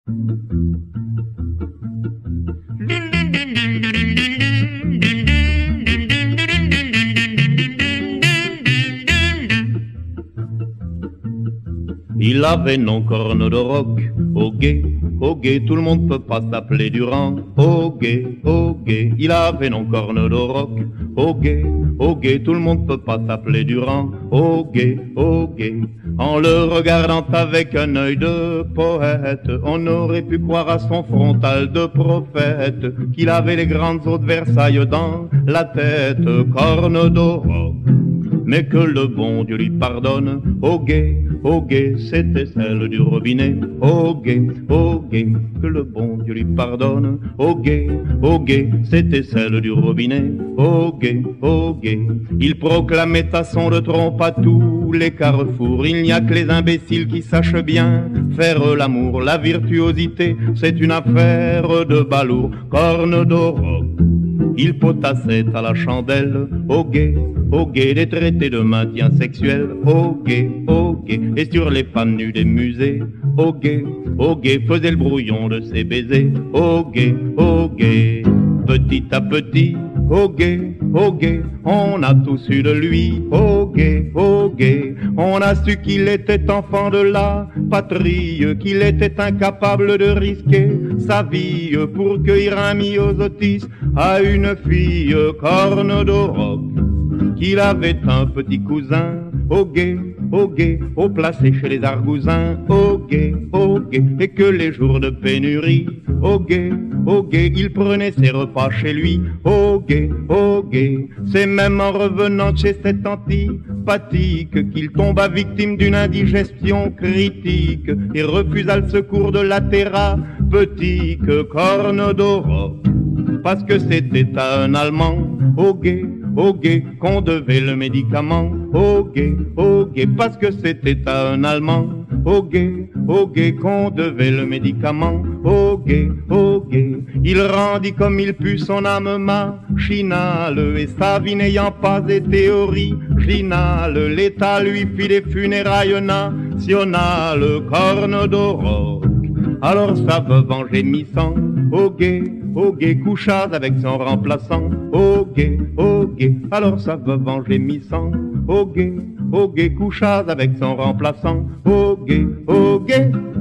Il avait non corne de roc, au guet, tout le monde peut pas s'appeler Durand. Au guet, il avait non corne de roc, au guet, tout le monde peut pas s'appeler Durand. Au guet, en le regardant avec un œil de poète, on aurait pu croire à son frontal de prophète qu'il avait les grandes eaux de Versailles dans la tête, corne de roc. Mais que le bon Dieu lui pardonne, au guet, c'était celle du robinet. Au guet, que le bon Dieu lui pardonne, au guet, c'était celle du robinet. Au guet, il proclamait à son de trompe à tous les carrefours. Il n'y a que les imbéciles qui sachent bien faire l'amour. La virtuosité, c'est une affaire de balourd. Corne d'or, il potassait à la chandelle, au guet, des traités de maintien sexuel, au guet, et sur les femmes nues des musées, au guet, faisait le brouillon de ses baisers, au guet, petit à petit, au guet, on a tous su de lui, au guet, on a su qu'il était enfant de la patrie, qu'il était incapable de risquer sa vie pour cueillir un myosotis à une fille, corne de roc, qu'il avait un petit cousin, au guet, au placé chez les argousins, au guet, et que les jours de pénurie, au guet, il prenait ses repas chez lui, au guet, c'est même en revenant chez cet antipathique qu'il tomba victime d'une indigestion critique et refusa le secours de la thérapeutique, corne d'or, parce que c'était à un Allemand, au guet, qu'on devait le médicament, au guet, parce que c'était à un Allemand, au guet, qu'on devait le médicament, au guet, il rendit comme il put son âme machinale, et sa vie n'ayant pas été originale, l'État lui fit des funérailles nationales, corne d'or. Alors sa veuve en gémissant, au guet, coucha avec son remplaçant, au guet, alors sa veuve en gémissant, au guet, coucha avec son remplaçant, au guet,